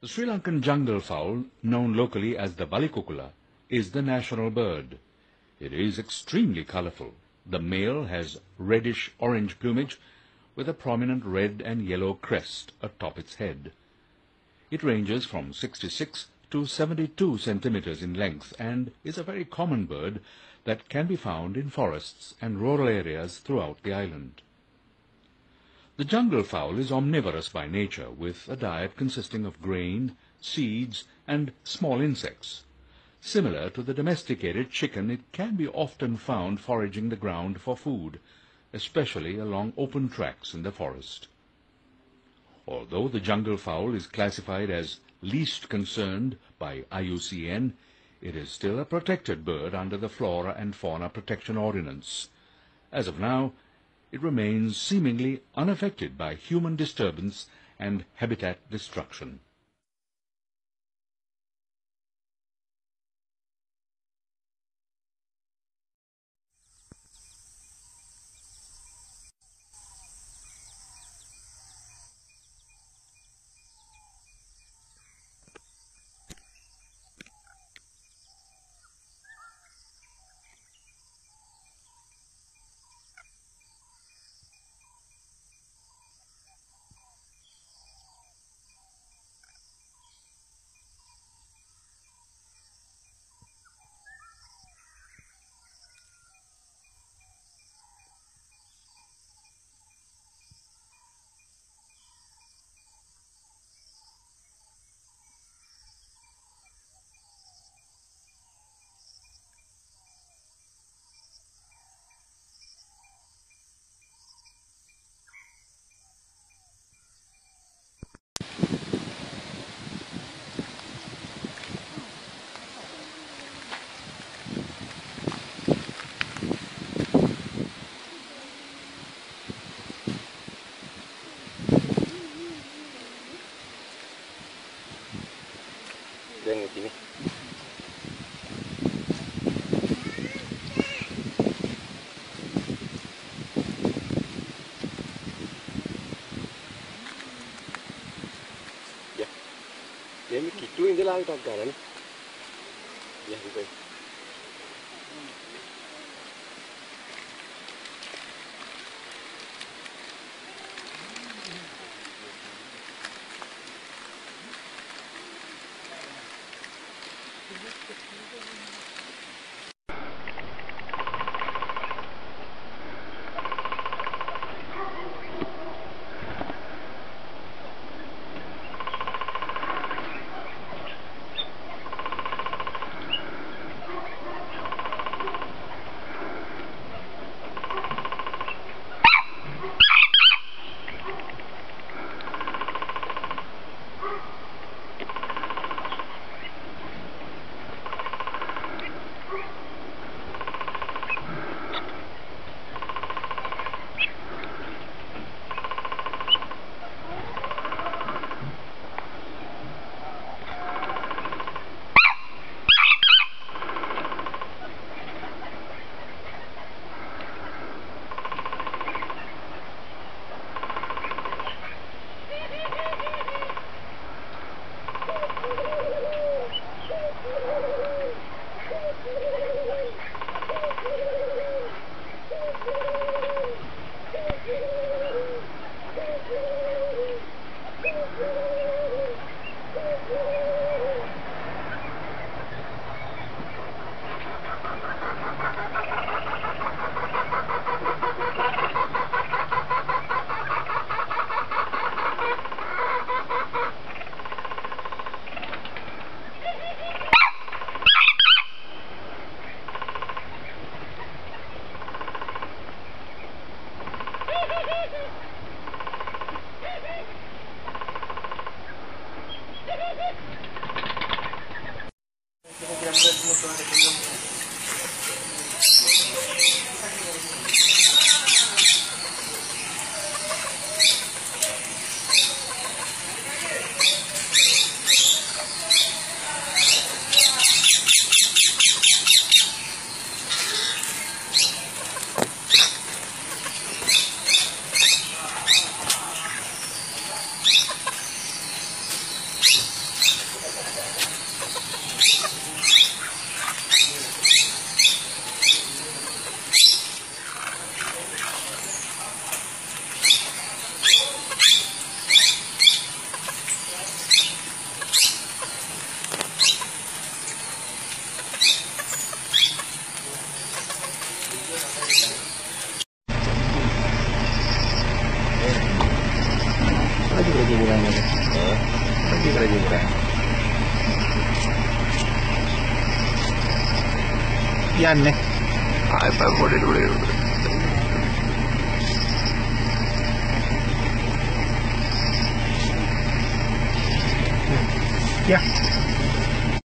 The Sri Lankan jungle fowl, known locally as the Balikukula, is the national bird. It is extremely colorful. The male has reddish-orange plumage with a prominent red and yellow crest atop its head. It ranges from 66 to 72 centimeters in length and is a very common bird that can be found in forests and rural areas throughout the island. The jungle fowl is omnivorous by nature, with a diet consisting of grain, seeds, and small insects. Similar to the domesticated chicken, it can be often found foraging the ground for food, especially along open tracts in the forest. Although the jungle fowl is classified as least concerned by IUCN, it is still a protected bird under the Flora and Fauna Protection Ordinance. As of now, it remains seemingly unaffected by human disturbance and habitat destruction. Then sini. Ya. Dia ni gitu ini lah kita garan. Ya, gitu. යන්නේ ආයෙත් පොඩි උඩේ යා